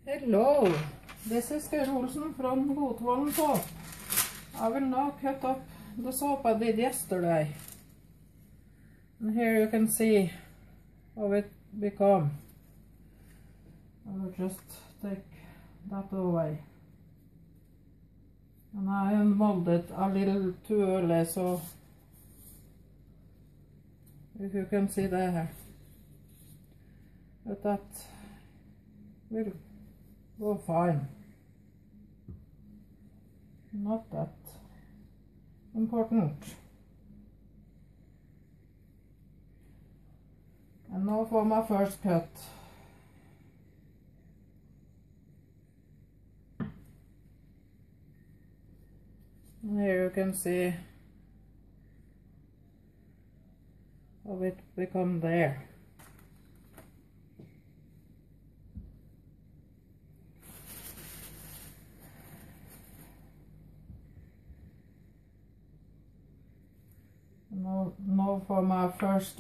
Hello, this is Geir Olsen from Godvollen Soap. I will now cut up the soap I did yesterday. And here you can see how it become. I will just take that away. And I unmolded a little too early, so if you can see there. But that will go fine. Not that important. And now for my first cut. And here you can see how it become there. Now for my first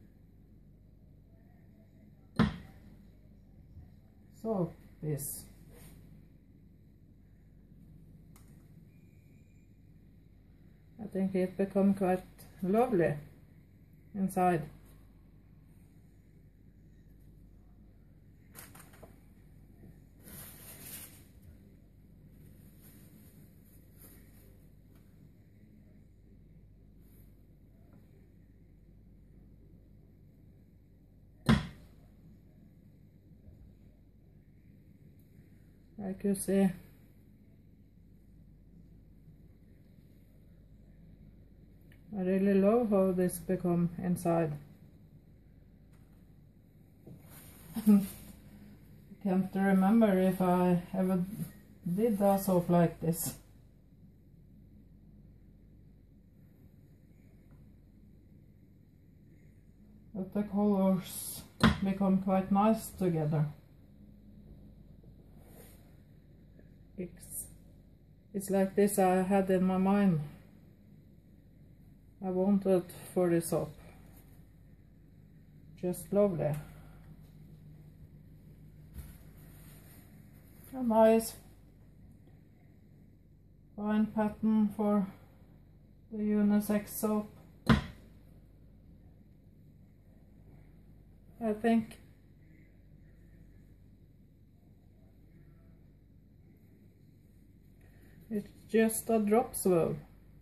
soap piece. I think it become quite lovely inside. Like you see, I really love how this become inside. Can't remember if I ever did a soap like this. But the colors become quite nice together. It's like this I had in my mind. I wanted for this soap. Just lovely. A nice fine pattern for the unisex soap. I think it's just a drop swirl.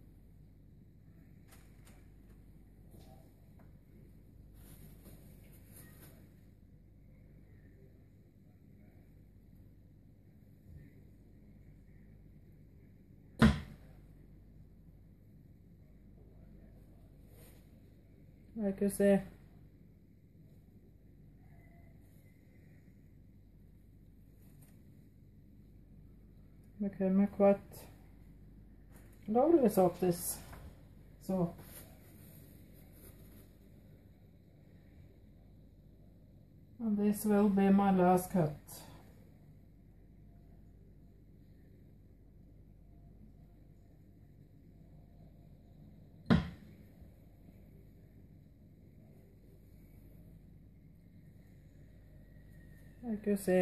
Like you see, became a quite lovely soap this soap. And this will be my last cut. Like you see,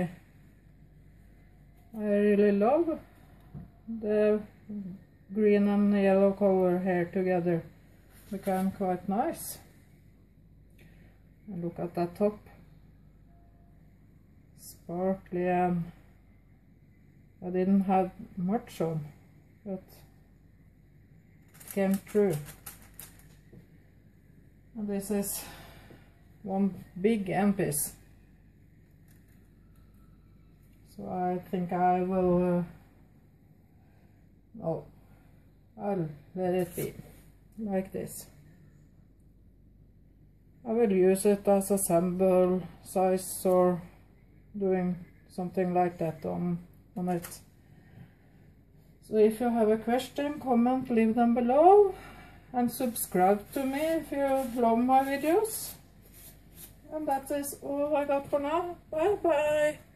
I really love the green and yellow color here together. Become quite nice. And look at that top. Sparkly, and I didn't have much on, but it came true. And this is one big end piece. So I think I will, I'll let it be like this. I will use it as a sample size or doing something like that on it. So if you have a question, comment, leave them below, and subscribe to me if you love my videos. And that is all I got for now. Bye bye.